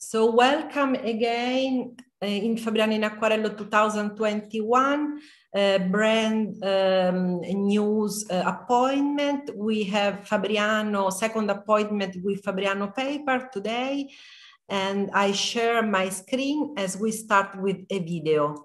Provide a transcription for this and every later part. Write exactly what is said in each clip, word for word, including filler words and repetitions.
So welcome again uh, in Fabriano in Acquarello twenty twenty-one uh, brand um, news uh, appointment. We have Fabriano, second appointment with Fabriano Paper today, and I share my screen as we start with a video.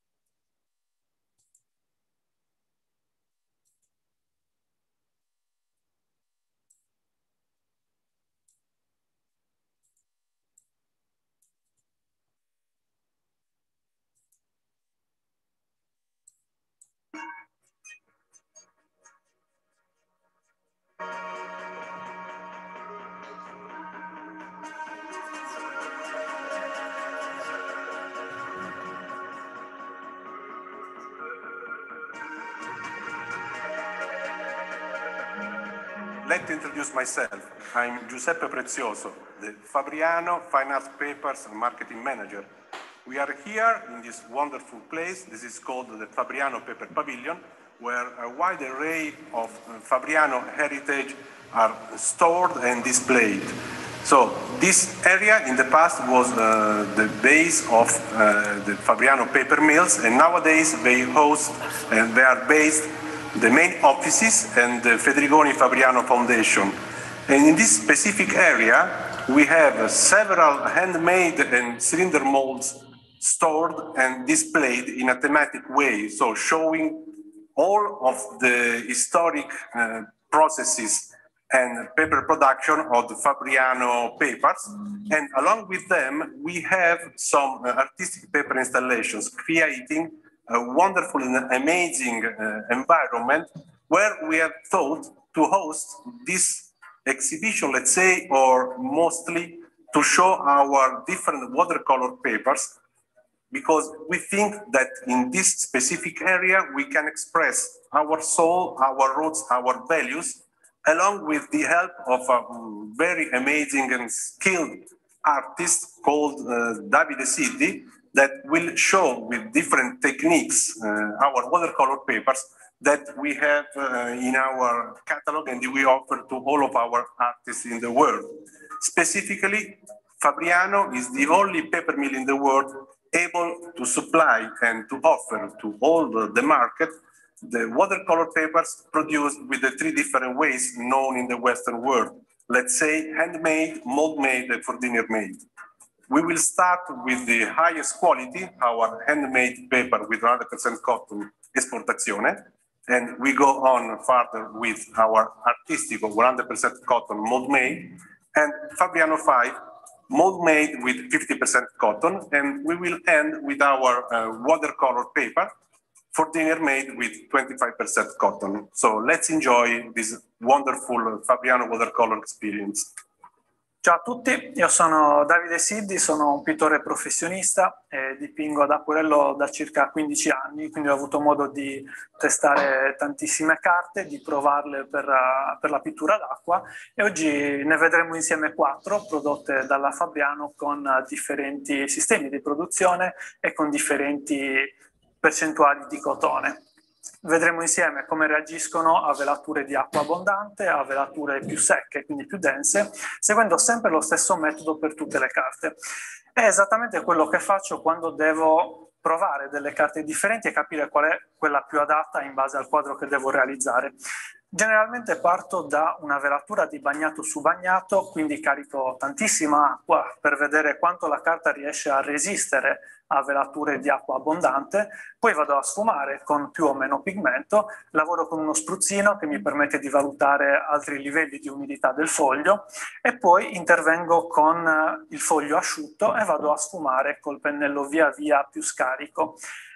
Let me introduce myself. I'm Giuseppe Prezioso, the Fabriano Fine Art Papers and Marketing Manager. We are here in this wonderful place. This is called the Fabriano Paper Pavilion, where a wide array of Fabriano heritage are stored and displayed. So this area in the past was uh, the base of uh, the Fabriano paper mills, and nowadays they host and they are based the main offices and the Federigoni Fabriano Foundation. And in this specific area, we have uh, several handmade and cylinder molds stored and displayed in a thematic way, so showing all of the historic uh, processes and paper production of the Fabriano papers. And along with them, we have some uh, artistic paper installations, creating a wonderful and amazing uh, environment where we have thought to host this exhibition, let's say, or mostly to show our different watercolor papers, because we think that in this specific area we can express our soul, our roots, our values, along with the help of a very amazing and skilled artist called uh, Davide Siddi, that will show with different techniques uh, our watercolor papers that we have uh, in our catalog and we offer to all of our artists in the world. Specifically, Fabriano is the only paper mill in the world able to supply and to offer to all the, the market the watercolor papers produced with the three different ways known in the Western world. Let's say handmade, mold-made, and Fourdier-made. We will start with the highest quality, our handmade paper with one hundred percent cotton Esportazione, and we go on further with our artistic one hundred percent cotton mold-made, and Fabriano five mold-made with fifty percent cotton, and we will end with our uh, watercolor paper, Fourdier-made with twenty-five percent cotton. So let's enjoy this wonderful Fabriano watercolor experience. Ciao a tutti, io sono Davide Siddi, sono un pittore professionista e dipingo ad acquarello da circa quindici anni, quindi ho avuto modo di testare tantissime carte, di provarle per, per la pittura d'acqua, e oggi ne vedremo insieme quattro prodotte dalla Fabriano con differenti sistemi di produzione e con differenti percentuali di cotone. Vedremo insieme come reagiscono a velature di acqua abbondante, a velature più secche, quindi più dense, seguendo sempre lo stesso metodo per tutte le carte. È esattamente quello che faccio quando devo provare delle carte differenti e capire qual è quella più adatta in base al quadro che devo realizzare. Generalmente parto da una velatura di bagnato su bagnato, quindi carico tantissima acqua per vedere quanto la carta riesce a resistere a velature di acqua abbondante, poi vado a sfumare con più o meno pigmento, lavoro con uno spruzzino che mi permette di valutare altri livelli di umidità del foglio e poi intervengo con il foglio asciutto e vado a sfumare col pennello via via più scarico.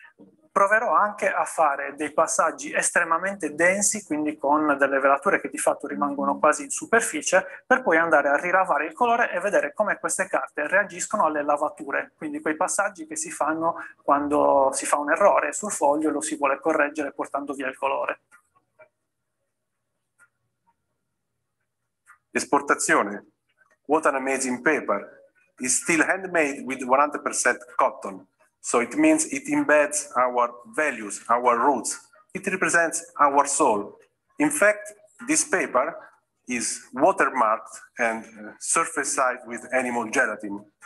Proverò anche a fare dei passaggi estremamente densi, quindi con delle velature che di fatto rimangono quasi in superficie, per poi andare a rilavare il colore e vedere come queste carte reagiscono alle lavature, quindi quei passaggi che si fanno quando si fa un errore sul foglio e lo si vuole correggere portando via il colore. Esportazione. What an amazing paper. It's still handmade with one hundred percent cotton. So it means it embeds our values, our roots. It represents our soul. In fact, this paper is watermarked and uh, surface-side with animal gelatin.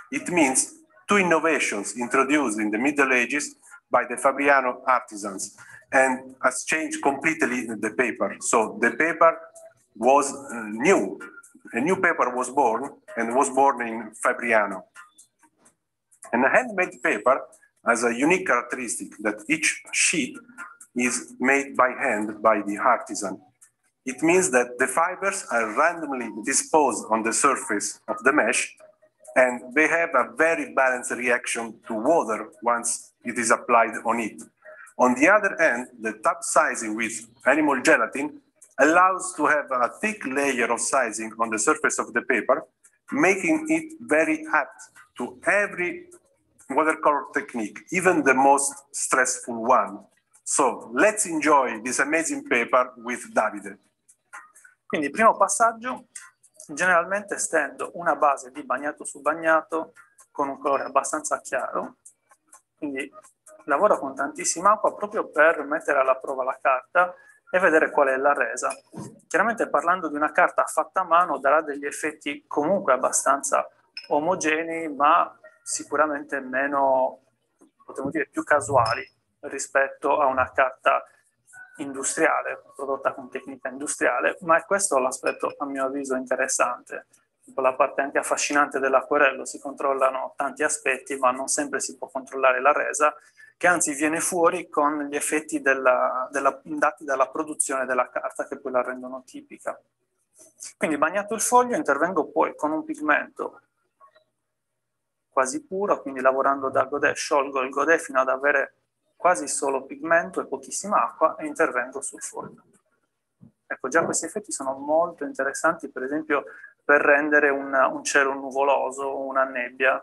It means two innovations introduced in the Middle Ages by the Fabriano artisans and has changed completely the paper. So the paper was uh, new. A new paper was born and was born in Fabriano. And a handmade paper has a unique characteristic that each sheet is made by hand by the artisan. It means that the fibers are randomly disposed on the surface of the mesh, and they have a very balanced reaction to water once it is applied on it. On the other hand, the tab sizing with animal gelatin allows to have a thick layer of sizing on the surface of the paper, making it very apt to every watercolor technique, even the most stressful one. So let's enjoy this amazing paper with Davide. Quindi, primo passaggio, generalmente stendo una base di bagnato su bagnato con un colore abbastanza chiaro, quindi lavoro con tantissima acqua proprio per mettere alla prova la carta e vedere qual è la resa. Chiaramente, parlando di una carta fatta a mano, darà degli effetti comunque abbastanza omogenei, ma sicuramente meno, potremmo dire, più casuali rispetto a una carta industriale, prodotta con tecnica industriale, ma è questo l'aspetto a mio avviso interessante. La parte anche affascinante dell'acquerello: si controllano tanti aspetti, ma non sempre si può controllare la resa, che anzi viene fuori con gli effetti della, della, dati dalla produzione della carta, che poi la rendono tipica. Quindi, bagnato il foglio, intervengo poi con un pigmento quasi puro, quindi lavorando da godet, sciolgo il godet fino ad avere quasi solo pigmento e pochissima acqua e intervengo sul foglio. Ecco, già questi effetti sono molto interessanti, per esempio per rendere un, un cielo nuvoloso o una nebbia.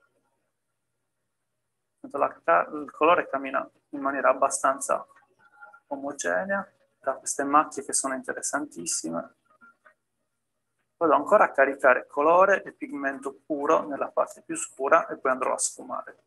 La, il colore cammina in maniera abbastanza omogenea, da queste macchie che sono interessantissime. Vado ancora a caricare colore e pigmento puro nella parte più scura e poi andrò a sfumare.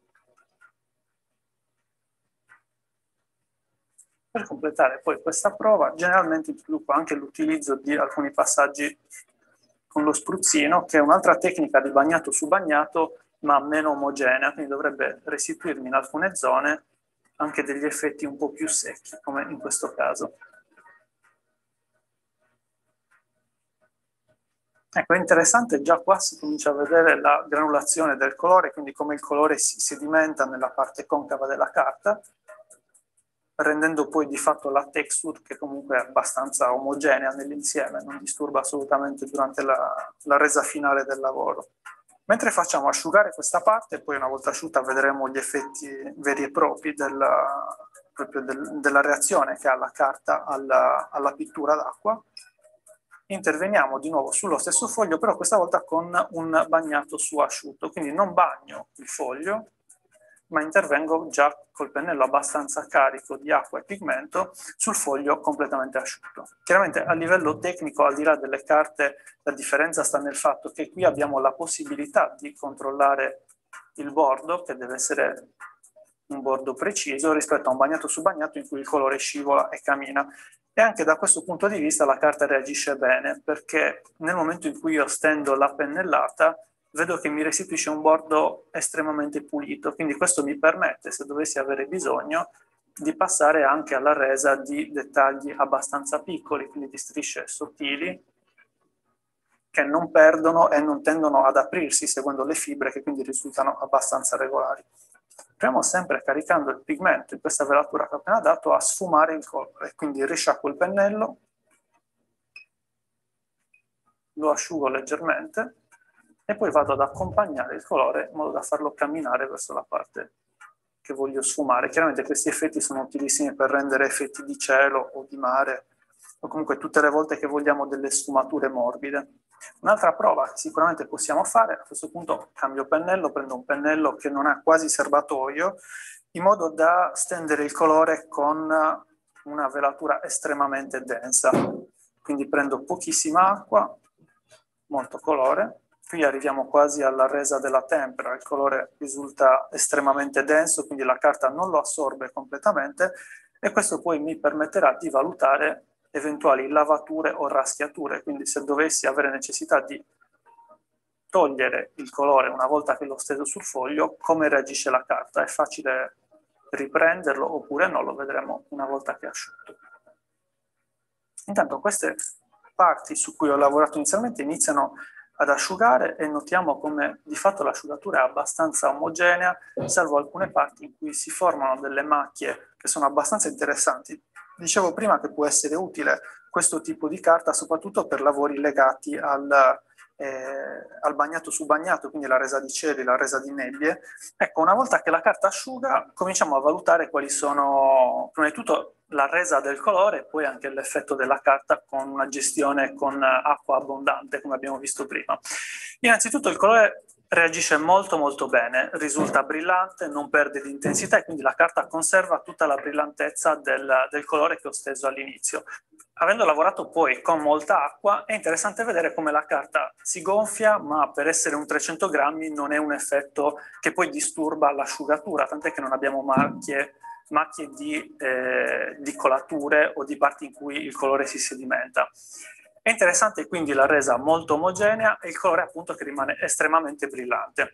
Per completare poi questa prova, generalmente introduco anche l'utilizzo di alcuni passaggi con lo spruzzino, che è un'altra tecnica di bagnato su bagnato, ma meno omogenea, quindi dovrebbe restituirmi in alcune zone anche degli effetti un po' più secchi, come in questo caso. Ecco, è interessante, già qua si comincia a vedere la granulazione del colore, quindi come il colore si sedimenta nella parte concava della carta, rendendo poi di fatto la texture, che comunque è abbastanza omogenea nell'insieme, non disturba assolutamente durante la, la resa finale del lavoro. Mentre facciamo asciugare questa parte, poi una volta asciutta vedremo gli effetti veri e propri della, proprio del, della reazione che ha la carta alla, alla pittura d'acqua. Interveniamo di nuovo sullo stesso foglio, però questa volta con un bagnato su asciutto, quindi non bagno il foglio, ma intervengo già col pennello abbastanza carico di acqua e pigmento sul foglio completamente asciutto. Chiaramente a livello tecnico, al di là delle carte, la differenza sta nel fatto che qui abbiamo la possibilità di controllare il bordo, che deve essere un bordo preciso, rispetto a un bagnato su bagnato in cui il colore scivola e cammina. E anche da questo punto di vista la carta reagisce bene, perché nel momento in cui io stendo la pennellata vedo che mi restituisce un bordo estremamente pulito, quindi questo mi permette, se dovessi avere bisogno, di passare anche alla resa di dettagli abbastanza piccoli, quindi di strisce sottili, che non perdono e non tendono ad aprirsi seguendo le fibre, che quindi risultano abbastanza regolari. Proviamo sempre, caricando il pigmento in questa velatura che ho appena dato, a sfumare il colore, quindi risciacquo il pennello, lo asciugo leggermente e poi vado ad accompagnare il colore in modo da farlo camminare verso la parte che voglio sfumare. Chiaramente questi effetti sono utilissimi per rendere effetti di cielo o di mare, o comunque tutte le volte che vogliamo delle sfumature morbide. Un'altra prova che sicuramente possiamo fare, a questo punto cambio pennello, prendo un pennello che non ha quasi serbatoio, in modo da stendere il colore con una velatura estremamente densa. Quindi prendo pochissima acqua, molto colore, qui arriviamo quasi alla resa della tempera, il colore risulta estremamente denso, quindi la carta non lo assorbe completamente, e questo poi mi permetterà di valutare eventuali lavature o raschiature, quindi se dovessi avere necessità di togliere il colore una volta che l'ho steso sul foglio, come reagisce la carta. È facile riprenderlo oppure no, lo vedremo una volta che è asciutto. Intanto queste parti su cui ho lavorato inizialmente iniziano ad asciugare e notiamo come di fatto l'asciugatura è abbastanza omogenea, salvo alcune parti in cui si formano delle macchie che sono abbastanza interessanti. Dicevo prima che può essere utile questo tipo di carta soprattutto per lavori legati al, eh, al bagnato su bagnato, quindi la resa di cieli, la resa di nebbie. Ecco, una volta che la carta asciuga, cominciamo a valutare quali sono, prima di tutto, la resa del colore e poi anche l'effetto della carta con una gestione con acqua abbondante, come abbiamo visto prima. Innanzitutto il colore reagisce molto molto bene, risulta brillante, non perde di intensità e quindi la carta conserva tutta la brillantezza del, del colore che ho steso all'inizio. Avendo lavorato poi con molta acqua, è interessante vedere come la carta si gonfia, ma per essere un trecento grammi non è un effetto che poi disturba l'asciugatura, tant'è che non abbiamo macchie, macchie di, eh, di colature o di parti in cui il colore si sedimenta. È interessante quindi la resa molto omogenea e il colore appunto che rimane estremamente brillante.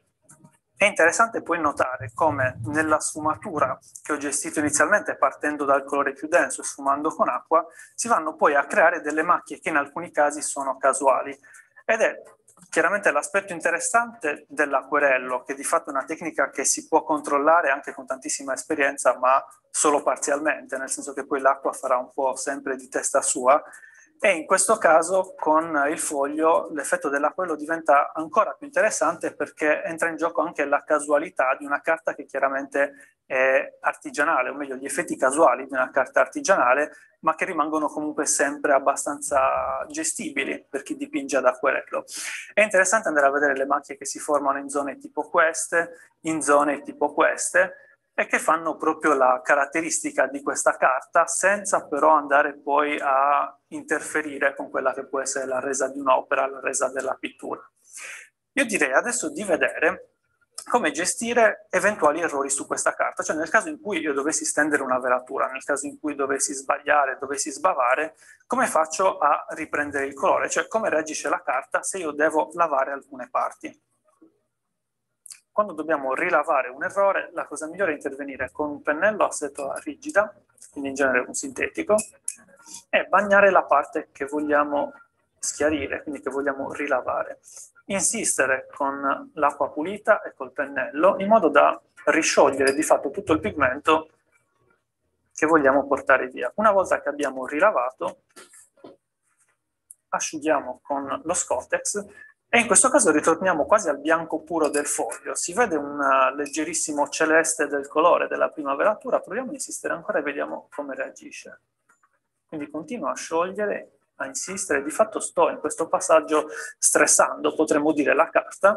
È interessante poi notare come nella sfumatura che ho gestito inizialmente partendo dal colore più denso e sfumando con acqua, si vanno poi a creare delle macchie che in alcuni casi sono casuali. Ed è chiaramente l'aspetto interessante dell'acquerello, che di fatto è una tecnica che si può controllare anche con tantissima esperienza, ma solo parzialmente, nel senso che poi l'acqua farà un po' sempre di testa sua. E in questo caso con il foglio l'effetto dell'acquerello diventa ancora più interessante perché entra in gioco anche la casualità di una carta che chiaramente è artigianale, o meglio gli effetti casuali di una carta artigianale, ma che rimangono comunque sempre abbastanza gestibili per chi dipinge ad acquerello. È interessante andare a vedere le macchie che si formano in zone tipo queste, in zone tipo queste, e che fanno proprio la caratteristica di questa carta senza però andare poi a interferire con quella che può essere la resa di un'opera, la resa della pittura. Io direi adesso di vedere come gestire eventuali errori su questa carta, cioè nel caso in cui io dovessi stendere una velatura, nel caso in cui dovessi sbagliare, dovessi sbavare, come faccio a riprendere il colore, cioè come reagisce la carta se io devo lavare alcune parti. Quando dobbiamo rilavare un errore, la cosa migliore è intervenire con un pennello a setola rigida, quindi in genere un sintetico, e bagnare la parte che vogliamo schiarire, quindi che vogliamo rilavare. Insistere con l'acqua pulita e col pennello in modo da risciogliere di fatto tutto il pigmento che vogliamo portare via. Una volta che abbiamo rilavato, asciughiamo con lo Scottex e in questo caso ritorniamo quasi al bianco puro del foglio. Si vede un leggerissimo celeste del colore della prima velatura. Proviamo a insistere ancora e vediamo come reagisce. Quindi continuo a sciogliere, a insistere. Di fatto sto in questo passaggio stressando, potremmo dire, la carta,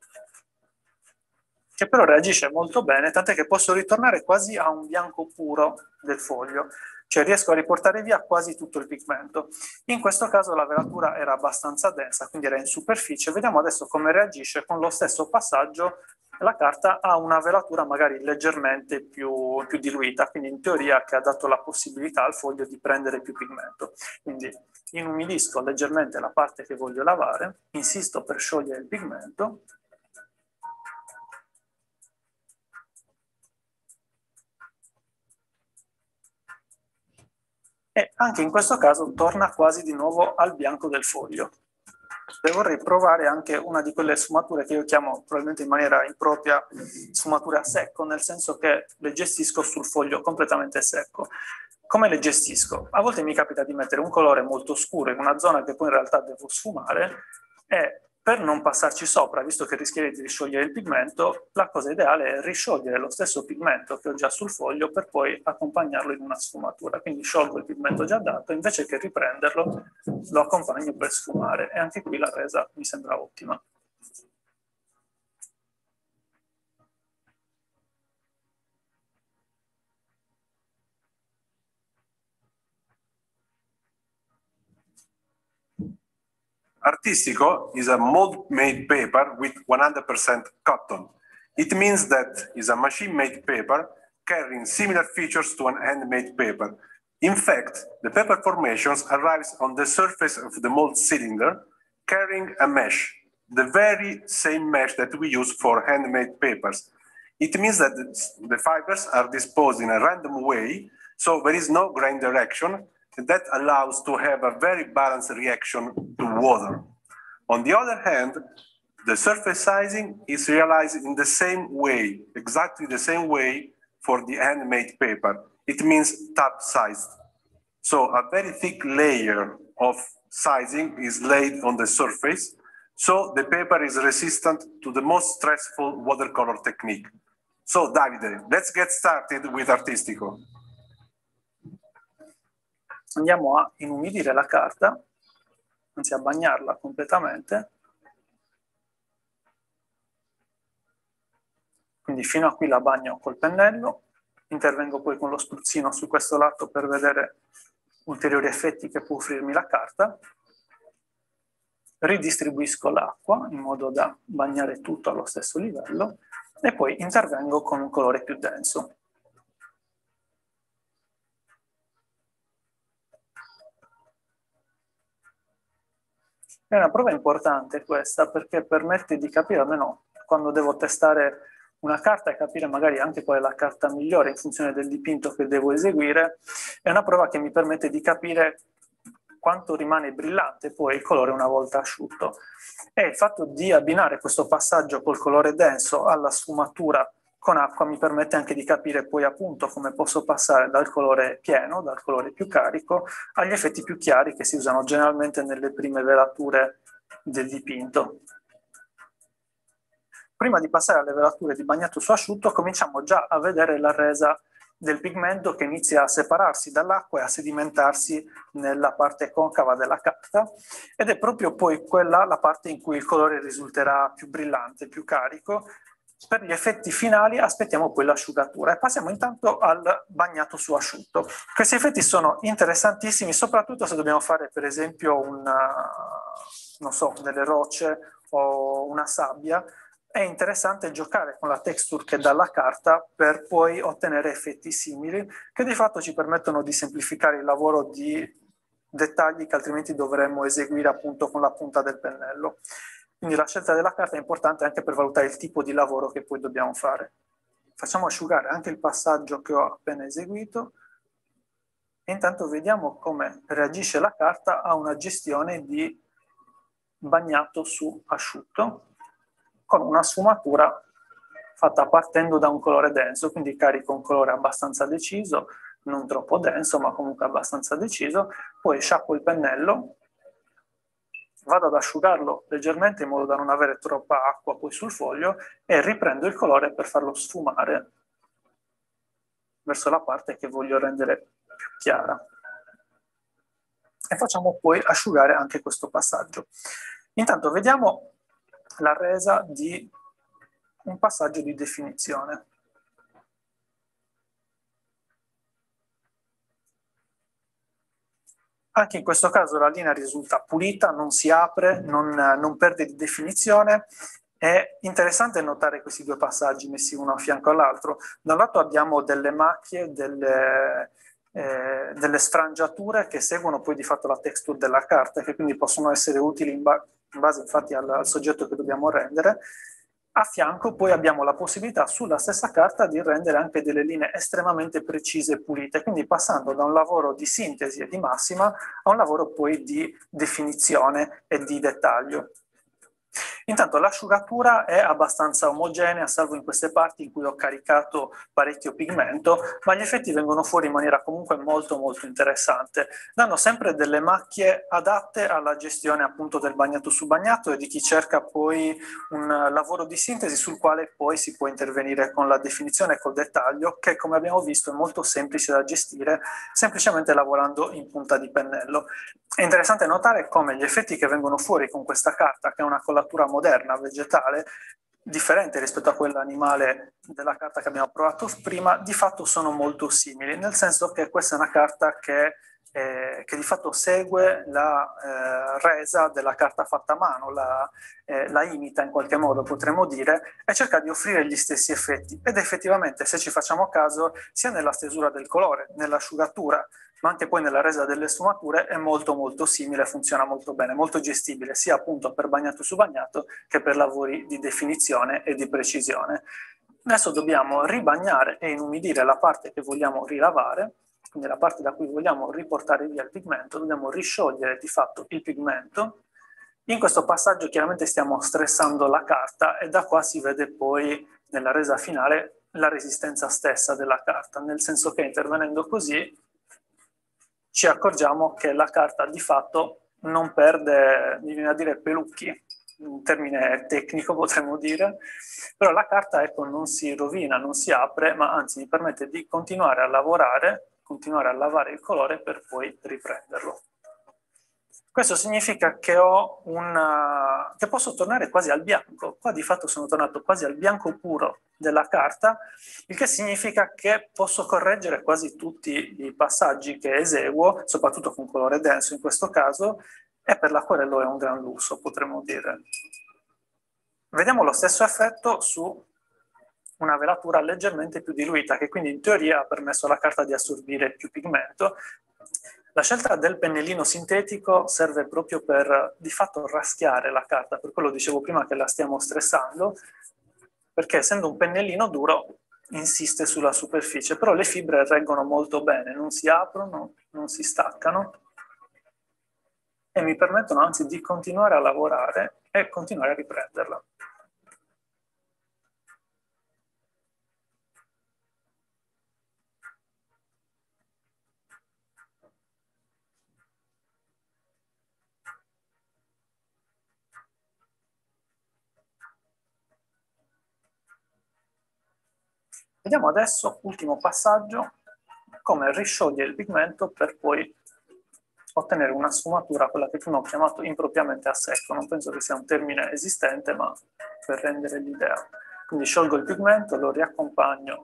che però reagisce molto bene, tant'è che posso ritornare quasi a un bianco puro del foglio. Cioè riesco a riportare via quasi tutto il pigmento. In questo caso la velatura era abbastanza densa, quindi era in superficie. Vediamo adesso come reagisce con lo stesso passaggio. La carta ha una velatura magari leggermente più, più diluita, quindi in teoria che ha dato la possibilità al foglio di prendere più pigmento. Quindi inumidisco leggermente la parte che voglio lavare, insisto per sciogliere il pigmento. E anche in questo caso torna quasi di nuovo al bianco del foglio. E vorrei provare anche una di quelle sfumature che io chiamo probabilmente in maniera impropria sfumature a secco, nel senso che le gestisco sul foglio completamente secco. Come le gestisco? A volte mi capita di mettere un colore molto scuro in una zona che poi in realtà devo sfumare e per non passarci sopra, visto che rischierei di risciogliere il pigmento, la cosa ideale è risciogliere lo stesso pigmento che ho già sul foglio per poi accompagnarlo in una sfumatura. Quindi sciolgo il pigmento già dato, invece che riprenderlo lo accompagno per sfumare e anche qui la resa mi sembra ottima. Artistico is a mold-made paper with one hundred percent cotton. It means that it's a machine-made paper carrying similar features to an handmade paper. In fact, the paper formations arrives on the surface of the mold cylinder carrying a mesh. the very same mesh that we use for handmade papers. It means that the fibers are disposed in a random way, so there is no grain direction, and that allows to have a very balanced reaction to water. On the other hand, the surface sizing is realized in the same way, exactly the same way for the handmade paper. It means tab-sized. So a very thick layer of sizing is laid on the surface, so the paper is resistant to the most stressful watercolor technique. So Davide, let's get started with Artistico. Andiamo a inumidire la carta, anzi a bagnarla completamente. Quindi fino a qui la bagno col pennello, intervengo poi con lo spruzzino su questo lato per vedere ulteriori effetti che può offrirmi la carta. Ridistribuisco l'acqua in modo da bagnare tutto allo stesso livello e poi intervengo con un colore più denso. È una prova importante questa perché permette di capire, almeno quando devo testare una carta e capire magari anche qual è la carta migliore in funzione del dipinto che devo eseguire, è una prova che mi permette di capire quanto rimane brillante poi il colore una volta asciutto. E il fatto di abbinare questo passaggio col colore denso alla sfumatura con acqua mi permette anche di capire poi appunto come posso passare dal colore pieno, dal colore più carico, agli effetti più chiari che si usano generalmente nelle prime velature del dipinto. Prima di passare alle velature di bagnato su asciutto, cominciamo già a vedere la resa del pigmento che inizia a separarsi dall'acqua e a sedimentarsi nella parte concava della carta, ed è proprio poi quella la parte in cui il colore risulterà più brillante, più carico. Per gli effetti finali aspettiamo poi l'asciugatura e passiamo intanto al bagnato su asciutto. Questi effetti sono interessantissimi, soprattutto se dobbiamo fare per esempio una, non so, delle rocce o una sabbia. È interessante giocare con la texture che dà la carta per poi ottenere effetti simili che di fatto ci permettono di semplificare il lavoro di dettagli che altrimenti dovremmo eseguire appunto con la punta del pennello. Quindi la scelta della carta è importante anche per valutare il tipo di lavoro che poi dobbiamo fare. Facciamo asciugare anche il passaggio che ho appena eseguito e intanto vediamo come reagisce la carta a una gestione di bagnato su asciutto, con una sfumatura fatta partendo da un colore denso, quindi carico un colore abbastanza deciso, non troppo denso, ma comunque abbastanza deciso, poi sciacquo il pennello, vado ad asciugarlo leggermente in modo da non avere troppa acqua poi sul foglio e riprendo il colore per farlo sfumare verso la parte che voglio rendere più chiara. E facciamo poi asciugare anche questo passaggio. Intanto vediamo la resa di un passaggio di definizione. Anche in questo caso la linea risulta pulita, non si apre, non, non perde di definizione. È interessante notare questi due passaggi messi uno a fianco all'altro. Da un lato abbiamo delle macchie, delle, eh, delle sfrangiature che seguono poi di fatto la texture della carta, che quindi possono essere utili in base in base infatti al, al soggetto che dobbiamo rendere. A fianco poi abbiamo la possibilità sulla stessa carta di rendere anche delle linee estremamente precise e pulite, quindi passando da un lavoro di sintesi e di massima a un lavoro poi di definizione e di dettaglio. Intanto l'asciugatura è abbastanza omogenea, salvo in queste parti in cui ho caricato parecchio pigmento, ma gli effetti vengono fuori in maniera comunque molto molto interessante. Danno sempre delle macchie adatte alla gestione appunto del bagnato su bagnato e di chi cerca poi un lavoro di sintesi sul quale poi si può intervenire con la definizione e col dettaglio, che come abbiamo visto è molto semplice da gestire, semplicemente lavorando in punta di pennello. È interessante notare come gli effetti che vengono fuori con questa carta, che è una collatura moderna, vegetale, differente rispetto a quella animale della carta che abbiamo provato prima, di fatto sono molto simili, nel senso che questa è una carta che eh, che di fatto segue la eh, resa della carta fatta a mano, la, eh, la imita in qualche modo, potremmo dire, e cerca di offrire gli stessi effetti. Ed effettivamente, se ci facciamo caso, sia nella stesura del colore, nell'asciugatura, ma anche poi nella resa delle sfumature è molto molto simile, funziona molto bene, molto gestibile, sia appunto per bagnato su bagnato che per lavori di definizione e di precisione. Adesso dobbiamo ribagnare e inumidire la parte che vogliamo rilavare, quindi la parte da cui vogliamo riportare via il pigmento, dobbiamo risciogliere di fatto il pigmento. In questo passaggio chiaramente stiamo stressando la carta e da qua si vede poi nella resa finale la resistenza stessa della carta, nel senso che intervenendo così ci accorgiamo che la carta di fatto non perde, mi viene a dire pelucchi, un termine tecnico potremmo dire, però la carta ecco, non si rovina, non si apre, ma anzi mi permette di continuare a lavorare, continuare a lavare il colore per poi riprenderlo. Questo significa che, ho una, che posso tornare quasi al bianco. Qua di fatto sono tornato quasi al bianco puro della carta, il che significa che posso correggere quasi tutti i passaggi che eseguo, soprattutto con colore denso in questo caso, e per l'acquarello è un gran lusso, potremmo dire. Vediamo lo stesso effetto su una velatura leggermente più diluita, che quindi in teoria ha permesso alla carta di assorbire più pigmento. La scelta del pennellino sintetico serve proprio per di fatto raschiare la carta, per quello dicevo prima che la stiamo stressando, perché essendo un pennellino duro insiste sulla superficie, però le fibre reggono molto bene, non si aprono, non si staccano e mi permettono anzi di continuare a lavorare e continuare a riprenderla. Vediamo adesso, ultimo passaggio, come risciogliere il pigmento per poi ottenere una sfumatura, quella che prima ho chiamato impropriamente a secco. Non penso che sia un termine esistente, ma per rendere l'idea. Quindi sciolgo il pigmento, lo riaccompagno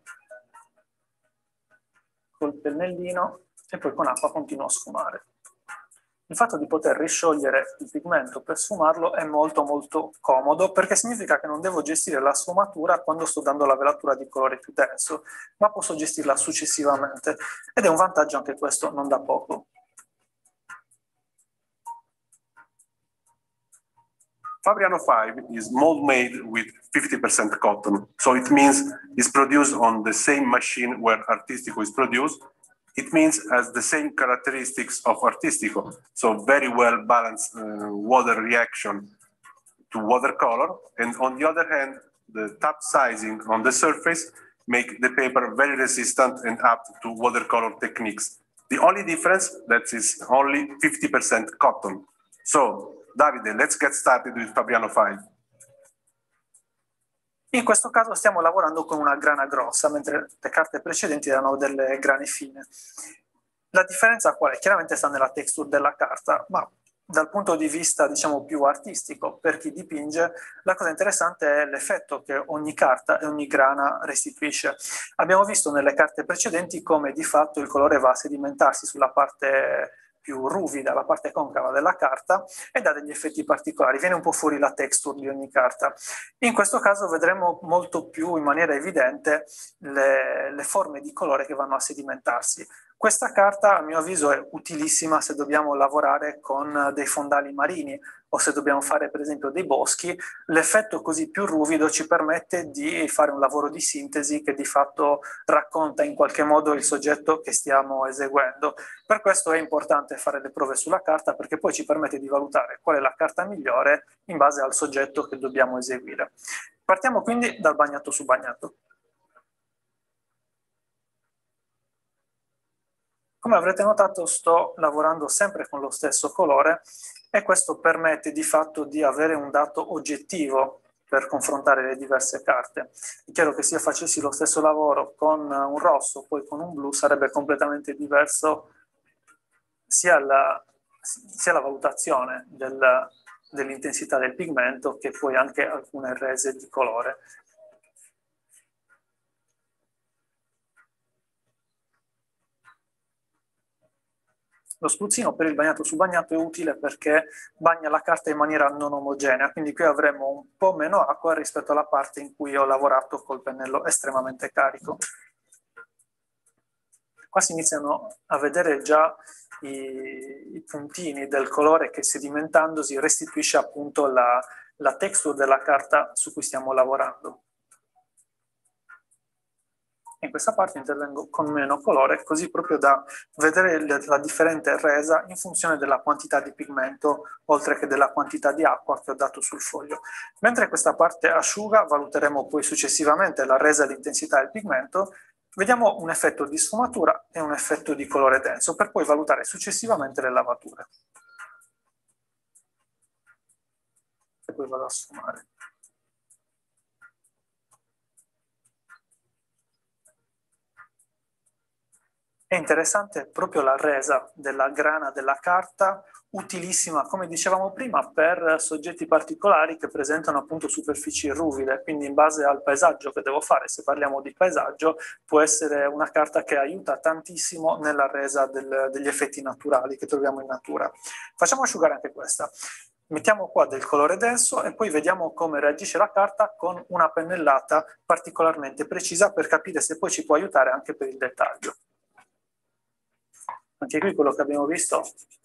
col pennellino e poi con acqua continuo a sfumare. Il fatto di poter risciogliere il pigmento per sfumarlo è molto molto comodo, perché significa che non devo gestire la sfumatura quando sto dando la velatura di colore più denso, ma posso gestirla successivamente, ed è un vantaggio anche questo non da poco. Fabriano five is mold made with fifty percent cotton, so it means it's produced on the same machine where Artistico is produced. It means has the same characteristics of Artistico, so very well balanced uh, water reaction to watercolor, and on the other hand, the top sizing on the surface make the paper very resistant and apt to watercolor techniques. The only difference that is only fifty percent cotton. So, Davide, let's get started with Fabriano five. In questo caso stiamo lavorando con una grana grossa, mentre le carte precedenti erano delle grane fine. La differenza qual è? Chiaramente sta nella texture della carta, ma dal punto di vista, diciamo, più artistico, per chi dipinge, la cosa interessante è l'effetto che ogni carta e ogni grana restituisce. Abbiamo visto nelle carte precedenti come di fatto il colore va a sedimentarsi sulla parte più ruvida, la parte concava della carta, e dà degli effetti particolari, viene un po' fuori la texture di ogni carta. In questo caso vedremo molto più in maniera evidente le, le forme di colore che vanno a sedimentarsi. Questa carta a mio avviso è utilissima se dobbiamo lavorare con dei fondali marini o se dobbiamo fare per esempio dei boschi. L'effetto così più ruvido ci permette di fare un lavoro di sintesi che di fatto racconta in qualche modo il soggetto che stiamo eseguendo. Per questo è importante fare le prove sulla carta, perché poi ci permette di valutare qual è la carta migliore in base al soggetto che dobbiamo eseguire. Partiamo quindi dal bagnato su bagnato. Come avrete notato sto lavorando sempre con lo stesso colore e questo permette di fatto di avere un dato oggettivo per confrontare le diverse carte. È chiaro che se io facessi lo stesso lavoro con un rosso, poi con un blu, sarebbe completamente diverso sia la, sia la valutazione del, dell'intensità del pigmento che poi anche alcune rese di colore. Lo spruzzino per il bagnato su bagnato è utile perché bagna la carta in maniera non omogenea, quindi qui avremo un po' meno acqua rispetto alla parte in cui ho lavorato col pennello estremamente carico. Qua si iniziano a vedere già i, i puntini del colore che, sedimentandosi, restituisce appunto la, la texture della carta su cui stiamo lavorando. In questa parte intervengo con meno colore, così proprio da vedere la differente resa in funzione della quantità di pigmento, oltre che della quantità di acqua che ho dato sul foglio. Mentre questa parte asciuga, valuteremo poi successivamente la resa e l'intensità del pigmento, vediamo un effetto di sfumatura e un effetto di colore denso, per poi valutare successivamente le lavature. E poi vado a sfumare. È interessante proprio la resa della grana della carta, utilissima, come dicevamo prima, per soggetti particolari che presentano appunto superfici ruvide, quindi in base al paesaggio che devo fare, se parliamo di paesaggio, può essere una carta che aiuta tantissimo nella resa del, degli effetti naturali che troviamo in natura. Facciamo asciugare anche questa. Mettiamo qua del colore denso e poi vediamo come reagisce la carta con una pennellata particolarmente precisa per capire se poi ci può aiutare anche per il dettaglio. Anche qui quello che abbiamo visto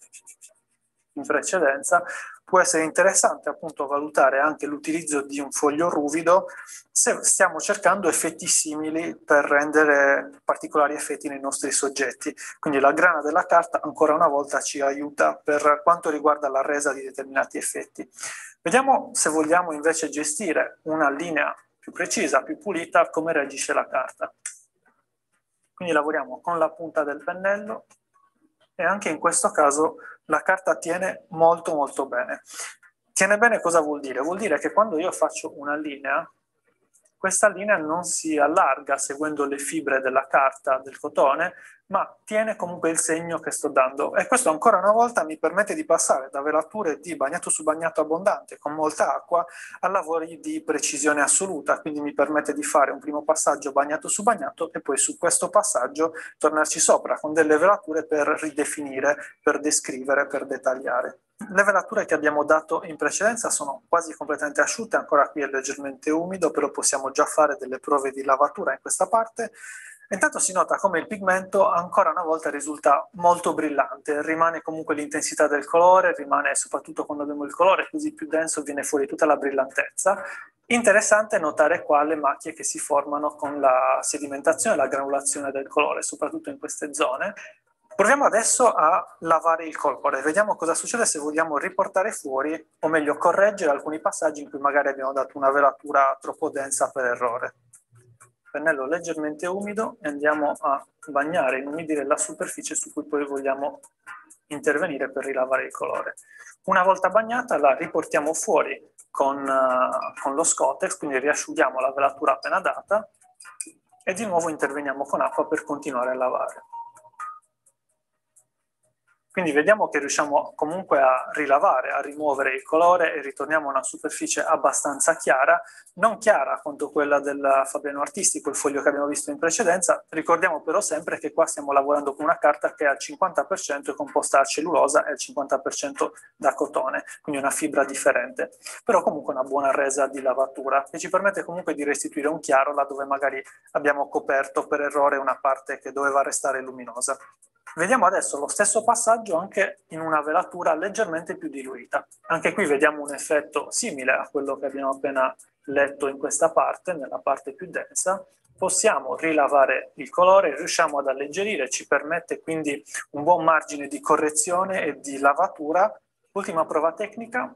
in precedenza può essere interessante appunto valutare anche l'utilizzo di un foglio ruvido se stiamo cercando effetti simili per rendere particolari effetti nei nostri soggetti. Quindi la grana della carta ancora una volta ci aiuta per quanto riguarda la resa di determinati effetti. Vediamo se vogliamo invece gestire una linea più precisa, più pulita, come reagisce la carta. Quindi lavoriamo con la punta del pennello. E anche in questo caso la carta tiene molto molto bene. Tiene bene cosa vuol dire? Vuol dire che quando io faccio una linea, questa linea non si allarga seguendo le fibre della carta, del cotone, ma tiene comunque il segno che sto dando. E questo ancora una volta mi permette di passare da velature di bagnato su bagnato abbondante con molta acqua a lavori di precisione assoluta, quindi mi permette di fare un primo passaggio bagnato su bagnato e poi su questo passaggio tornarci sopra con delle velature per ridefinire, per descrivere, per dettagliare. Le velature che abbiamo dato in precedenza sono quasi completamente asciutte, ancora qui è leggermente umido, però possiamo già fare delle prove di lavatura in questa parte. Intanto si nota come il pigmento ancora una volta risulta molto brillante, rimane comunque l'intensità del colore, rimane soprattutto quando abbiamo il colore così più denso viene fuori tutta la brillantezza. Interessante notare qua le macchie che si formano con la sedimentazione e la granulazione del colore, soprattutto in queste zone. Proviamo adesso a lavare il colore, vediamo cosa succede se vogliamo riportare fuori, o meglio correggere alcuni passaggi in cui magari abbiamo dato una velatura troppo densa per errore. Pennello leggermente umido e andiamo a bagnare, inumidire la superficie su cui poi vogliamo intervenire per rilavare il colore. Una volta bagnata la riportiamo fuori con, uh, con lo Scottex, quindi riasciughiamo la velatura appena data e di nuovo interveniamo con acqua per continuare a lavare. Quindi vediamo che riusciamo comunque a rilavare, a rimuovere il colore e ritorniamo a una superficie abbastanza chiara, non chiara quanto quella del Fabriano Artistico, il foglio che abbiamo visto in precedenza. Ricordiamo però sempre che qua stiamo lavorando con una carta che al cinquanta per cento è composta da cellulosa e al cinquanta per cento da cotone, quindi una fibra differente, però comunque una buona resa di lavatura che ci permette comunque di restituire un chiaro laddove magari abbiamo coperto per errore una parte che doveva restare luminosa. Vediamo adesso lo stesso passaggio anche in una velatura leggermente più diluita. Anche qui vediamo un effetto simile a quello che abbiamo appena letto in questa parte, nella parte più densa. Possiamo rilavare il colore, riusciamo ad alleggerire, ci permette quindi un buon margine di correzione e di lavatura. Ultima prova tecnica.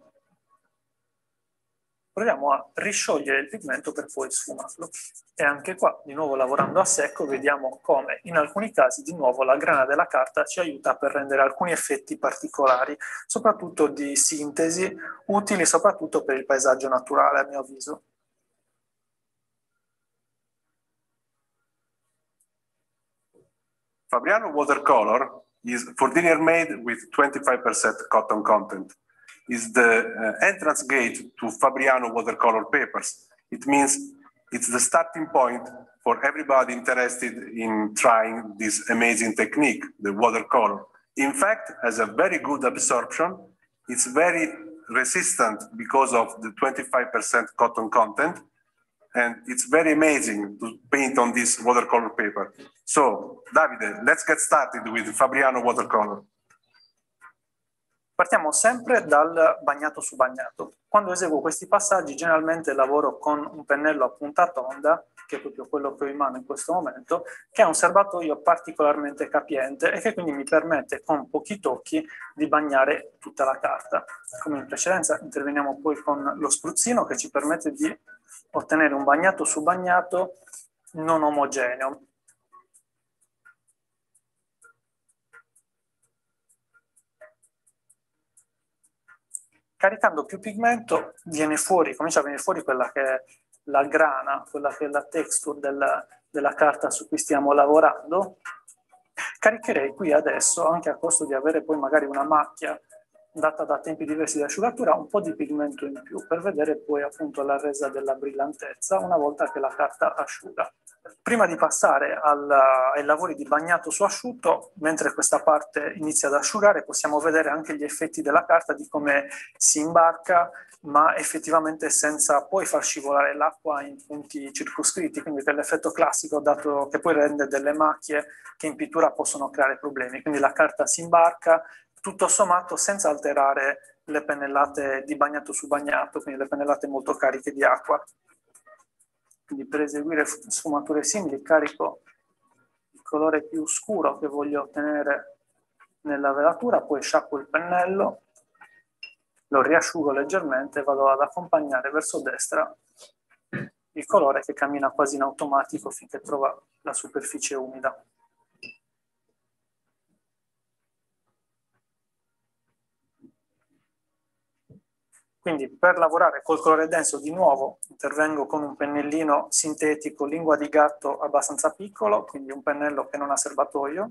Proviamo a risciogliere il pigmento per poi sfumarlo. E anche qua, di nuovo lavorando a secco, vediamo come in alcuni casi di nuovo la grana della carta ci aiuta per rendere alcuni effetti particolari, soprattutto di sintesi, utili soprattutto per il paesaggdo naturale, a mio avviso. Fabriano watercolor is for dinner made with twenty-five percent cotton content. Is the uh, entrance gate to Fabriano watercolor papers. It means it's the starting point for everybody interested in trying this amazing technique, the watercolor. In fact, has a very good absorption. It's very resistant because of the twenty-five percent cotton content. And it's very amazing to paint on this watercolor paper. So, Davide, let's get started with Fabriano watercolor. Partiamo sempre dal bagnato su bagnato. Quando eseguo questi passaggi generalmente lavoro con un pennello a punta tonda, che è proprio quello che ho in mano in questo momento, che ha un serbatoio particolarmente capiente e che quindi mi permette con pochi tocchi di bagnare tutta la carta. Come in precedenza interveniamo poi con lo spruzzino che ci permette di ottenere un bagnato su bagnato non omogeneo. Caricando più pigmento viene fuori, comincia a venire fuori quella che è la grana, quella che è la texture del, della carta su cui stiamo lavorando. Caricherei qui adesso, anche a costo di avere poi magari una macchia data da tempi diversi di asciugatura, un po' di pigmento in più per vedere poi appunto la resa della brillantezza una volta che la carta asciuga. Prima di passare al, ai lavori di bagnato su asciutto, mentre questa parte inizia ad asciugare, possiamo vedere anche gli effetti della carta, di come si imbarca, ma effettivamente senza poi far scivolare l'acqua in punti circoscritti, quindi quell'effetto classico dato che poi rende delle macchie che in pittura possono creare problemi. Quindi la carta si imbarca, tutto sommato senza alterare le pennellate di bagnato su bagnato, quindi le pennellate molto cariche di acqua. Quindi per eseguire sfumature simili carico il colore più scuro che voglio ottenere nella velatura, poi sciacquo il pennello, lo riasciugo leggermente e vado ad accompagnare verso destra il colore che cammina quasi in automatico finché trova la superficie umida. Quindi per lavorare col colore denso di nuovo intervengo con un pennellino sintetico lingua di gatto abbastanza piccolo, quindi un pennello che non ha serbatoio.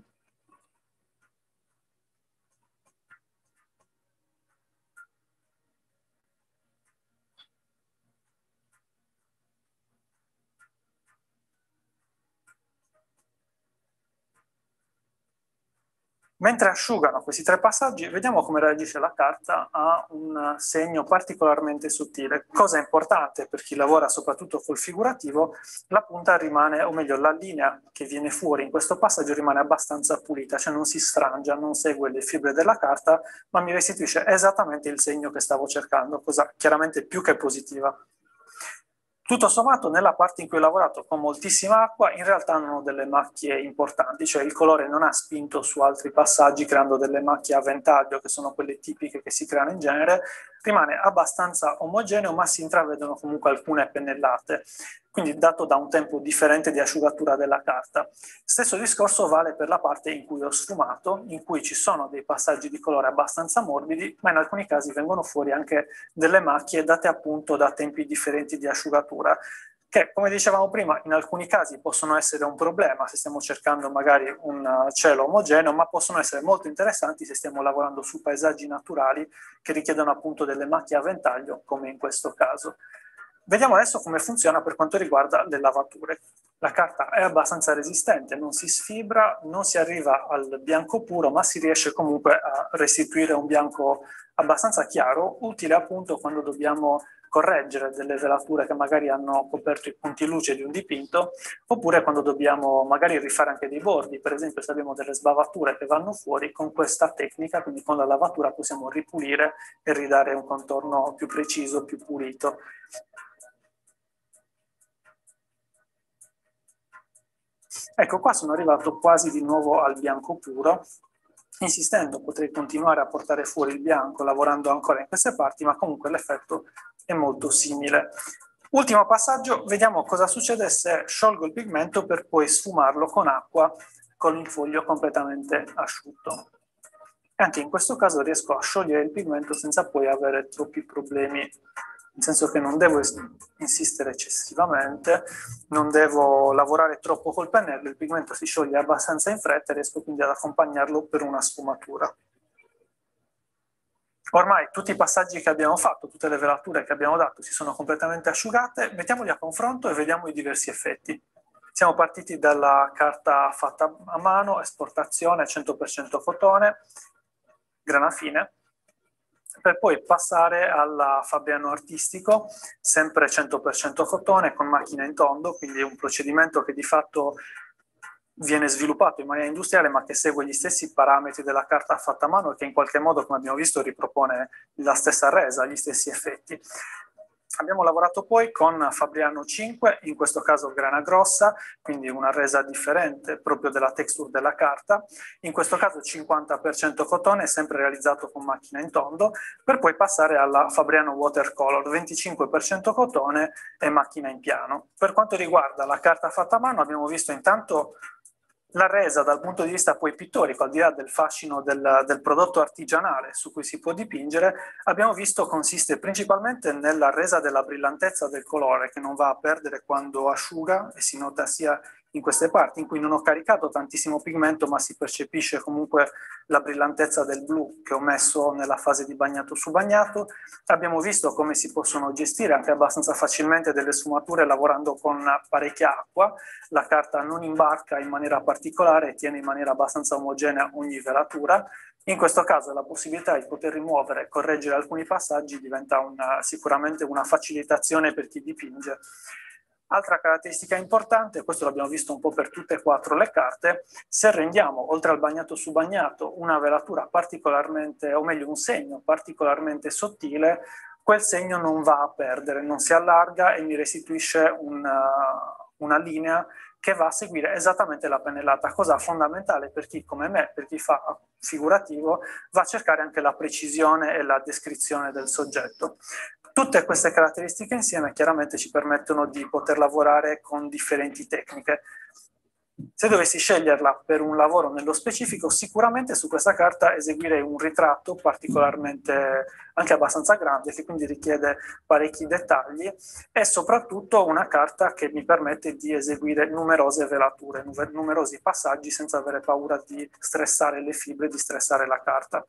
Mentre asciugano questi tre passaggi, vediamo come reagisce la carta a un segno particolarmente sottile. Cosa importante per chi lavora soprattutto col figurativo, la punta rimane, o meglio la linea che viene fuori in questo passaggio rimane abbastanza pulita, cioè non si sfrangia, non segue le fibre della carta, ma mi restituisce esattamente il segno che stavo cercando, cosa chiaramente più che positiva. Tutto sommato, nella parte in cui ho lavorato con moltissima acqua, in realtà non ho delle macchie importanti, cioè il colore non ha spinto su altri passaggi creando delle macchie a ventaglio, che sono quelle tipiche che si creano in genere, rimane abbastanza omogeneo, ma si intravedono comunque alcune pennellate, quindi dato da un tempo differente di asciugatura della carta. Stesso discorso vale per la parte in cui ho sfumato, in cui ci sono dei passaggi di colore abbastanza morbidi, ma in alcuni casi vengono fuori anche delle macchie date appunto da tempi differenti di asciugatura, che, come dicevamo prima, in alcuni casi possono essere un problema se stiamo cercando magari un cielo omogeneo, ma possono essere molto interessanti se stiamo lavorando su paesaggi naturali che richiedono appunto delle macchie a ventaglio, come in questo caso. Vediamo adesso come funziona per quanto riguarda le lavature. La carta è abbastanza resistente, non si sfibra, non si arriva al bianco puro, ma si riesce comunque a restituire un bianco abbastanza chiaro, utile appunto quando dobbiamo correggere delle velature che magari hanno coperto i punti luce di un dipinto, oppure quando dobbiamo magari rifare anche dei bordi. Per esempio, se abbiamo delle sbavature che vanno fuori, con questa tecnica, quindi con la lavatura, possiamo ripulire e ridare un contorno più preciso, più pulito. Ecco, qua sono arrivato quasi di nuovo al bianco puro. Insistendo potrei continuare a portare fuori il bianco lavorando ancora in queste parti, ma comunque l'effetto è molto simile. Ultimo passaggio, vediamo cosa succede se sciolgo il pigmento per poi sfumarlo con acqua con il foglio completamente asciutto. E anche in questo caso riesco a sciogliere il pigmento senza poi avere troppi problemi, nel senso che non devo insistere eccessivamente, non devo lavorare troppo col pennello, il pigmento si scioglie abbastanza in fretta e riesco quindi ad accompagnarlo per una sfumatura. Ormai tutti i passaggi che abbiamo fatto, tutte le velature che abbiamo dato si sono completamente asciugate, mettiamoli a confronto e vediamo i diversi effetti. Siamo partiti dalla carta fatta a mano, esportazione, cento per cento cotone, grana fine, per poi passare al Fabriano artistico, sempre cento per cento cotone con macchina in tondo, quindi un procedimento che di fatto viene sviluppato in maniera industriale ma che segue gli stessi parametri della carta fatta a mano e che in qualche modo, come abbiamo visto, ripropone la stessa resa, gli stessi effetti. Abbiamo lavorato poi con Fabriano cinque, in questo caso grana grossa, quindi una resa differente proprio della texture della carta, in questo caso cinquanta per cento cotone, sempre realizzato con macchina in tondo, per poi passare alla Fabriano Watercolor, venticinque per cento cotone e macchina in piano. Per quanto riguarda la carta fatta a mano, abbiamo visto intanto la resa dal punto di vista poi pittorico, al di là del fascino del, del prodotto artigianale su cui si può dipingere, abbiamo visto consiste principalmente nella resa della brillantezza del colore, che non va a perdere quando asciuga, e si nota sia in queste parti in cui non ho caricato tantissimo pigmento, ma si percepisce comunque la brillantezza del blu che ho messo nella fase di bagnato su bagnato. Abbiamo visto come si possono gestire anche abbastanza facilmente delle sfumature lavorando con parecchia acqua. La carta non imbarca in maniera particolare e tiene in maniera abbastanza omogenea ogni velatura. In questo caso la possibilità di poter rimuovere e correggere alcuni passaggi diventa una, sicuramente una facilitazione per chi dipinge. Altra caratteristica importante, questo l'abbiamo visto un po' per tutte e quattro le carte, se rendiamo, oltre al bagnato su bagnato, una velatura particolarmente, o meglio un segno particolarmente sottile, quel segno non va a perdere, non si allarga e mi restituisce una, una linea che va a seguire esattamente la pennellata, cosa fondamentale per chi come me, per chi fa figurativo, va a cercare anche la precisione e la descrizione del soggetto. Tutte queste caratteristiche insieme chiaramente ci permettono di poter lavorare con differenti tecniche. Se dovessi sceglierla per un lavoro nello specifico, sicuramente su questa carta eseguirei un ritratto particolarmente, anche abbastanza grande, che quindi richiede parecchi dettagli, e soprattutto una carta che mi permette di eseguire numerose velature, numerosi passaggi senza avere paura di stressare le fibre, di stressare la carta.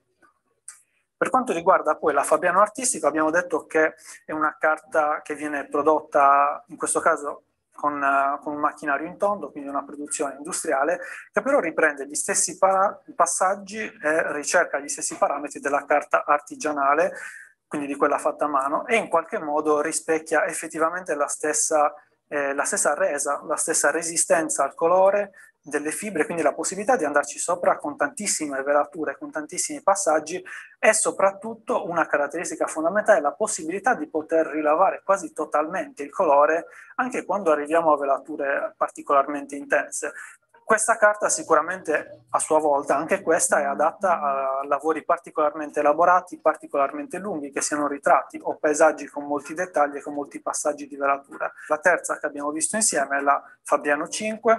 Per quanto riguarda poi la Fabriano artistico, abbiamo detto che è una carta che viene prodotta, in questo caso, con, uh, con un macchinario in tondo, quindi una produzione industriale, che però riprende gli stessi passaggi e ricerca gli stessi parametri della carta artigianale, quindi di quella fatta a mano, e in qualche modo rispecchia effettivamente la stessa, eh, la stessa resa, la stessa resistenza al colore delle fibre, quindi la possibilità di andarci sopra con tantissime velature, con tantissimi passaggi, e soprattutto una caratteristica fondamentale è la possibilità di poter rilavare quasi totalmente il colore anche quando arriviamo a velature particolarmente intense. Questa carta sicuramente a sua volta, anche questa è adatta a lavori particolarmente elaborati, particolarmente lunghi, che siano ritratti o paesaggi con molti dettagli e con molti passaggi di velatura. La terza che abbiamo visto insieme è la Fabriano cinque,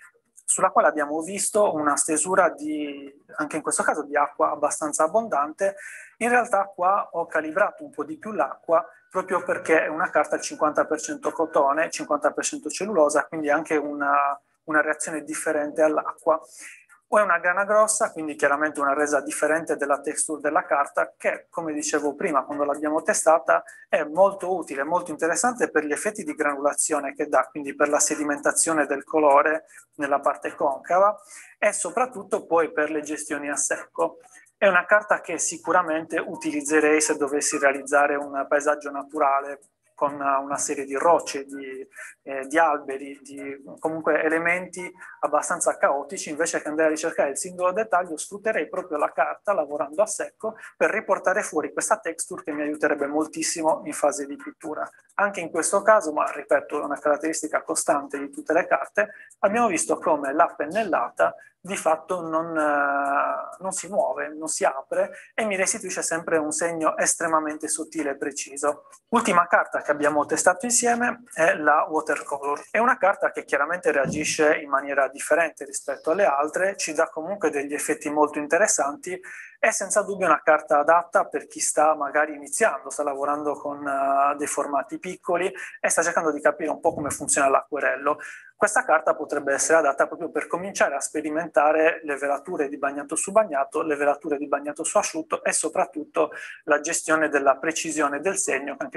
sulla quale abbiamo visto una stesura di, anche in questo caso, di acqua abbastanza abbondante. In realtà qua ho calibrato un po' di più l'acqua proprio perché è una carta al cinquanta per cento cotone, cinquanta per cento cellulosa, quindi anche una, una reazione differente all'acqua. O è una grana grossa, quindi chiaramente una resa differente della texture della carta, che, come dicevo prima, quando l'abbiamo testata, è molto utile, molto interessante per gli effetti di granulazione che dà, quindi per la sedimentazione del colore nella parte concava, e soprattutto poi per le gestioni a secco. È una carta che sicuramente utilizzerei se dovessi realizzare un paesaggio naturale, con una serie di rocce, di, eh, di alberi, di comunque elementi abbastanza caotici. Invece che andare a ricercare il singolo dettaglio, sfrutterei proprio la carta lavorando a secco per riportare fuori questa texture che mi aiuterebbe moltissimo in fase di pittura. Anche in questo caso, ma ripeto, è una caratteristica costante di tutte le carte, abbiamo visto come la pennellata di fatto non, eh, non si muove, non si apre e mi restituisce sempre un segno estremamente sottile e preciso. Ultima carta che abbiamo testato insieme è la Watercolor. È una carta che chiaramente reagisce in maniera differente rispetto alle altre, ci dà comunque degli effetti molto interessanti, è senza dubbio una carta adatta per chi sta magari iniziando, sta lavorando con uh, dei formati piccoli e sta cercando di capire un po' come funziona l'acquerello. Questa carta potrebbe essere adatta proprio per cominciare a sperimentare le velature di bagnato su bagnato, le velature di bagnato su asciutto e soprattutto la gestione della precisione del segno, che anche qua rimane abbastanza precisa e pulita.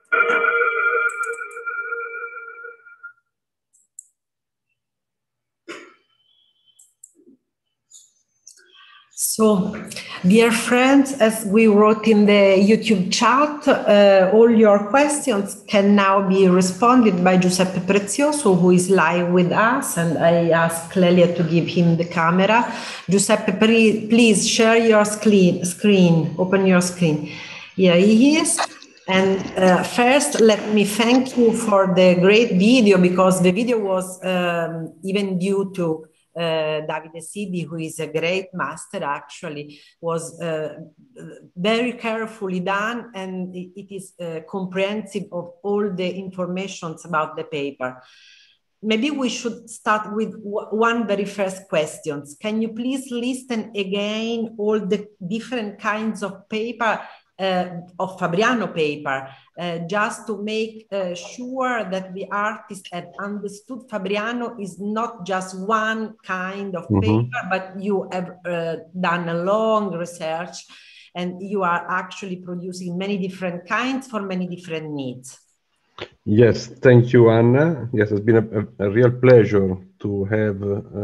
So, dear friends, as we wrote in the YouTube chat, uh, all your questions can now be responded by Giuseppe Prezioso, who is live with us, and I ask Clelia to give him the camera. Giuseppe, please share your screen, screen, open your screen. Here he is. And uh, first, let me thank you for the great video, because the video was um, even due to Uh, Davide Siddi, who is a great master, actually was uh, very carefully done, and it, it is uh, comprehensive of all the informations about the paper. Maybe we should start with one very first question. Can you please listen again all the different kinds of paper, uh, of Fabriano paper, uh, just to make uh, sure that the artist have understood Fabriano is not just one kind of mm-hmm. paper, but you have uh, done a long research and you are actually producing many different kinds for many different needs. Yes, thank you, Anna. Yes, it's been a, a real pleasure to have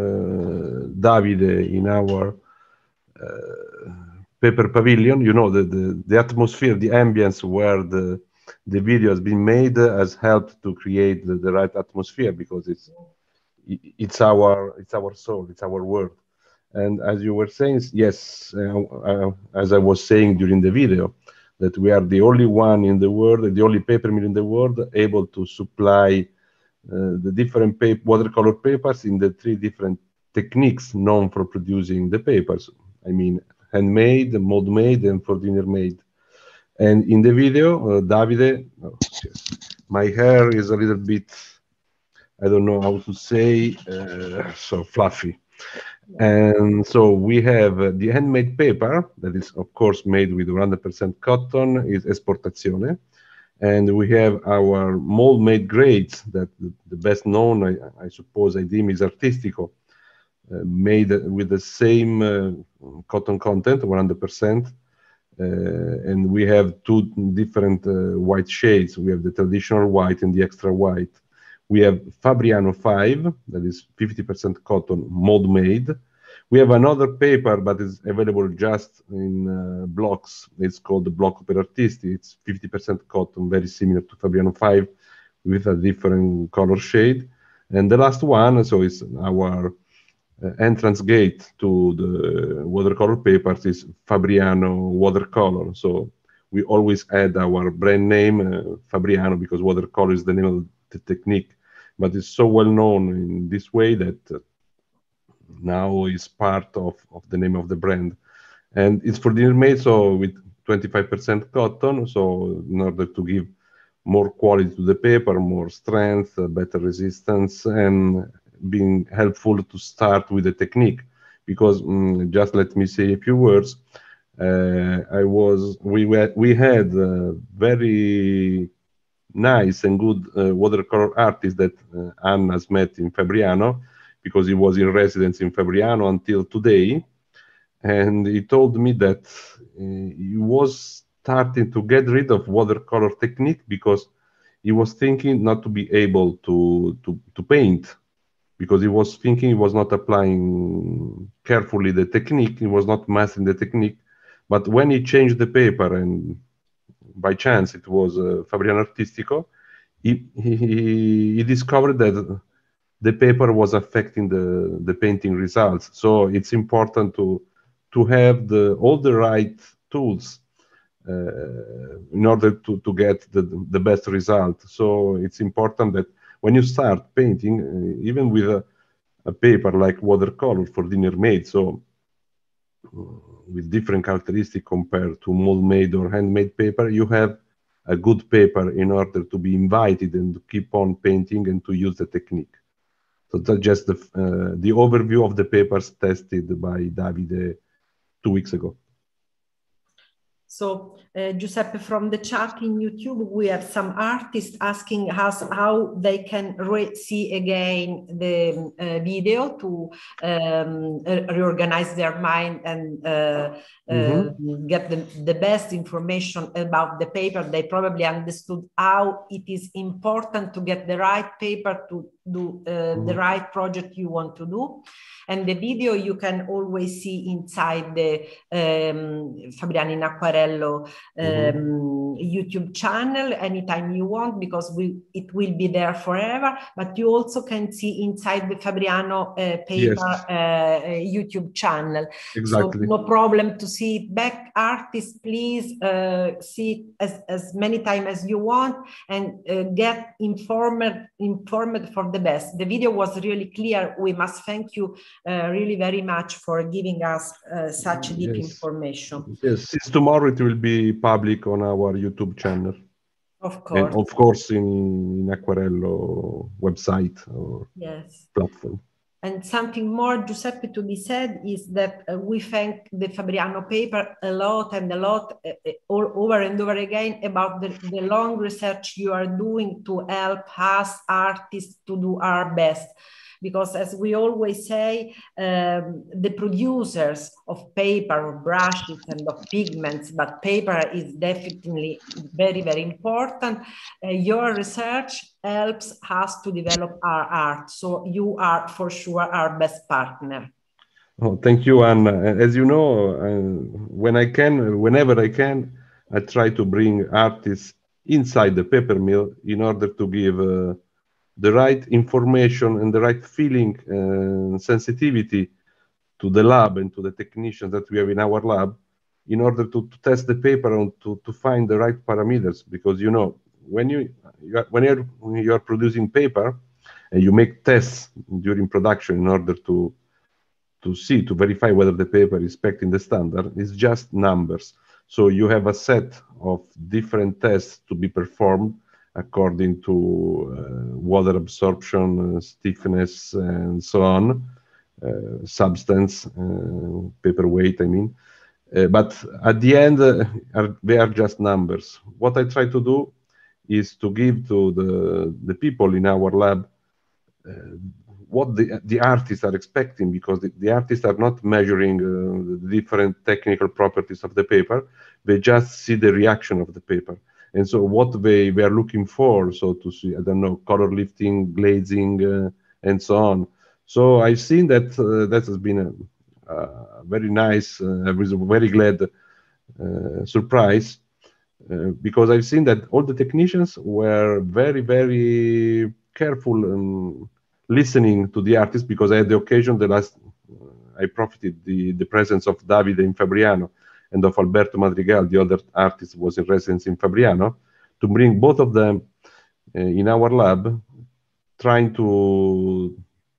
uh, Davide in our uh, paper pavilion. You know, the, the, the atmosphere, the ambience where the, the video has been made has helped to create the, the right atmosphere, because it's, it's, our, it's our soul, it's our world. And as you were saying, yes, uh, uh, as I was saying during the video, that we are the only one in the world, the only paper mill in the world able to supply uh, the different paper, watercolor papers in the three different techniques known for producing the papers. I mean, handmade, mold made, and for dinner made. And in the video, uh, Davide, oh, yes, my hair is a little bit, I don't know how to say, uh, so fluffy. And so we have uh, the handmade paper that is, of course, made with one hundred percent cotton, is Esportazione. And we have our mold-made grades that the, the best known, I, I suppose, I deem is Artistico, uh, made with the same uh, cotton content, one hundred percent. Uh, and we have two different uh, white shades. We have the traditional white and the extra white. We have Fabriano five, that is fifty percent cotton, mold-made. We have another paper, but it's available just in uh, blocks. It's called the Blocco per Artisti. It's fifty percent cotton, very similar to Fabriano five, with a different color shade. And the last one, so it's our uh, entrance gate to the watercolor papers, is Fabriano Watercolor. So we always add our brand name, uh, Fabriano, because watercolor is the name of the technique, but it's so well known in this way that uh, now is part of, of the name of the brand. And it's for dinner made, so with twenty-five percent cotton, so in order to give more quality to the paper, more strength, uh, better resistance, and being helpful to start with the technique. Because um, just let me say a few words. Uh, I was, we, were, we had uh, very nice and good uh, watercolor artist that uh, Anna's met in Fabriano, because he was in residence in Fabriano until today. And he told me that uh, he was starting to get rid of watercolor technique because he was thinking not to be able to, to, to paint, because he was thinking he was not applying carefully the technique, he was not mastering the technique. But when he changed the paper, and by chance it was uh, Fabriano Artistico, he, he, he discovered that the paper was affecting the, the painting results. So it's important to, to have the, all the right tools uh, in order to, to get the, the best result. So it's important that when you start painting, uh, even with a, a paper like watercolor for dinner made, so uh, with different characteristics compared to mold-made or handmade paper, you have a good paper in order to be invited and to keep on painting and to use the technique. So that's just the, uh, the overview of the papers tested by Davide two weeks ago. So uh, Giuseppe, from the chat in YouTube, we have some artists asking us how they can re see again the uh, video to um, reorganize their mind and uh, mm-hmm. uh, get the, the best information about the paper. They probably understood how it is important to get the right paper to do uh, mm-hmm. the right project you want to do. And the video you can always see inside the um, Fabriano in Acquarello um, mm-hmm. YouTube channel anytime you want, because we it will be there forever. But you also can see inside the Fabriano uh, paper yes. uh, YouTube channel. Exactly. So no problem to see it back. Artists, please uh, see it as, as many times as you want and uh, get informed, informed for the best. The video was really clear. We must thank you Uh, really very much for giving us uh, such deep yes. information. Yes, since tomorrow it will be public on our YouTube channel. Of course. And of course in, in Acquarello website or yes. platform. And something more, Giuseppe, to be said is that uh, we thank the Fabriano paper a lot and a lot uh, all over and over again about the, the long research you are doing to help us artists to do our best. Because as we always say, um, the producers of paper, of brushes and of pigments, but paper is definitely very, very important. Uh, your research helps us to develop our art. So you are for sure our best partner. Oh, thank you, Anna. As you know, uh, when I can, whenever I can, I try to bring artists inside the paper mill in order to give uh, the right information and the right feeling and sensitivity to the lab and to the technicians that we have in our lab in order to, to test the paper and to, to find the right parameters. Because, you know, when you, you are, when, you're, when you are producing paper and you make tests during production in order to, to see, to verify whether the paper is respecting the standard, it's just numbers. So you have a set of different tests to be performed according to uh, water absorption, uh, stiffness, and so on, uh, substance, uh, paper weight, I mean. Uh, but at the end, uh, are, they are just numbers. What I try to do is to give to the, the people in our lab uh, what the, the artists are expecting, because the, the artists are not measuring uh, the different technical properties of the paper. They just see the reaction of the paper. And so what they, they are looking for, so to see, I don't know, color lifting, glazing, uh, and so on. So I've seen that uh, that has been a, a very nice, uh, I was very glad uh, surprise, uh, because I've seen that all the technicians were very, very careful and listening to the artists, because I had the occasion, the last, uh, I profited the, the presence of Davide in Fabriano and of Alberto Madrigal, the other artist was in residence in Fabriano, to bring both of them uh, in our lab, trying to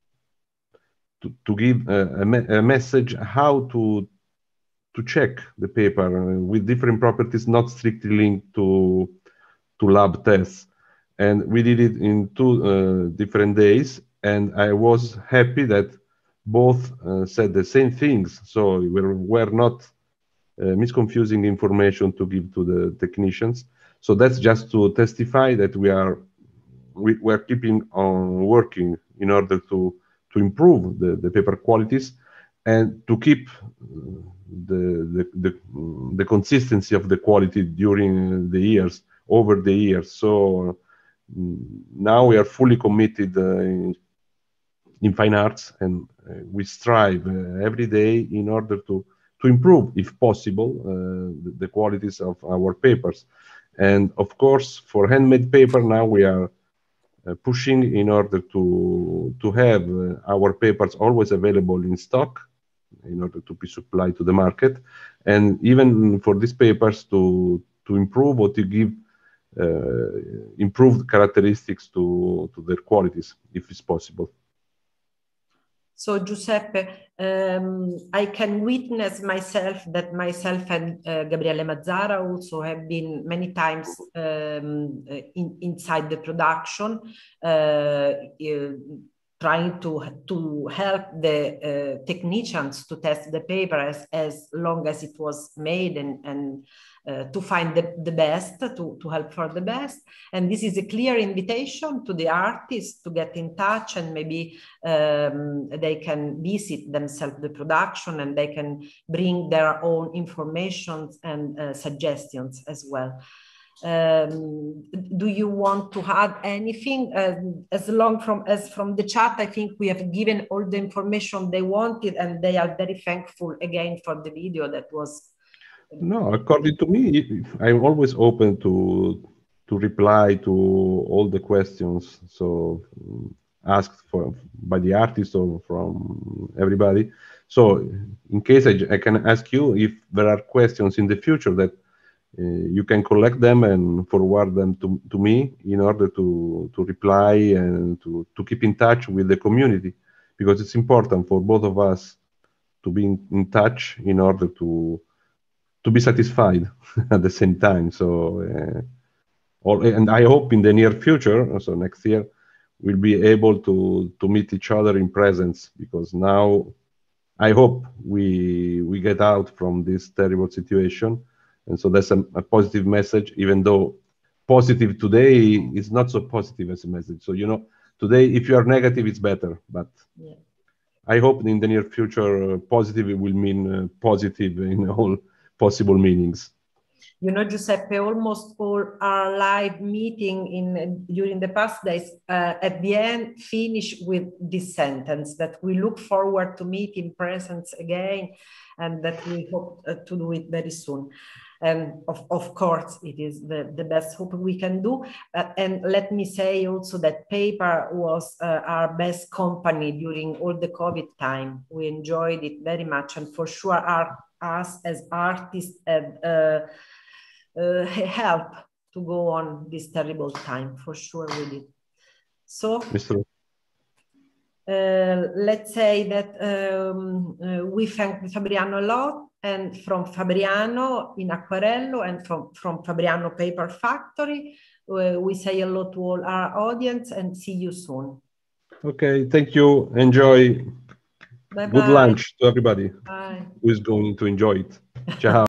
to, to give a, a, me a message how to to check the paper uh, with different properties, not strictly linked to to lab tests. And we did it in two uh, different days, and I was happy that both uh, said the same things. So we were, were not Uh, misconfusing information to give to the technicians. So that's just to testify that we are we, we are keeping on working in order to to improve the, the paper qualities and to keep the, the the the consistency of the quality during the years, over the years. So now we are fully committed uh, in, in fine arts, and uh, we strive uh, every day in order to to improve, if possible, uh, the, the qualities of our papers. And of course, for handmade paper, now we are uh, pushing in order to, to have uh, our papers always available in stock, in order to be supplied to the market. And even for these papers to, to improve or to give uh, improved characteristics to, to their qualities, if it's possible. So Giuseppe, um, I can witness myself that myself and uh, Gabriele Mazzara also have been many times um, in, inside the production, uh, uh, trying to, to help the uh, technicians to test the paper as, as long as it was made and, and uh, to find the, the best, to, to help for the best. And this is a clear invitation to the artists to get in touch, and maybe um, they can visit themselves the production, and they can bring their own information and uh, suggestions as well. Um, do you want to add anything? Uh, as long from as from the chat, I think we have given all the information they wanted, and they are very thankful again for the video that was. No, according to me, I'm always open to to reply to all the questions. So asked for by the artist or from everybody. So in case I, I can ask you if there are questions in the future that Uh, you can collect them and forward them to, to me in order to, to reply and to, to keep in touch with the community, because it's important for both of us to be in, in touch in order to to be satisfied at the same time. So, uh, all, and I hope in the near future, so next year, we'll be able to, to meet each other in presence, because now I hope we, we get out from this terrible situation. And so that's a, a positive message, even though positive today is not so positive as a message. So, you know, today, if you are negative, it's better. But yeah. I hope in the near future, uh, positive will mean uh, positive in all possible meanings. You know, Giuseppe, almost all our live meeting in during the past days, uh, at the end, finish with this sentence that we look forward to meet in presence again, and that we hope uh, to do it very soon. And of, of course, it is the, the best hope we can do. Uh, and let me say also that paper was uh, our best company during all the COVID time. We enjoyed it very much. And for sure, our, us as artists have uh, uh, help to go on this terrible time. For sure we did. So, uh, let's say that um, uh, we thank Fabriano a lot. And from Fabriano in Acquarello and from, from Fabriano Paper Factory, uh, we say hello to all our audience and see you soon. Okay, thank you. Enjoy. Bye Good bye. lunch to everybody Bye. who is going to enjoy it. Ciao.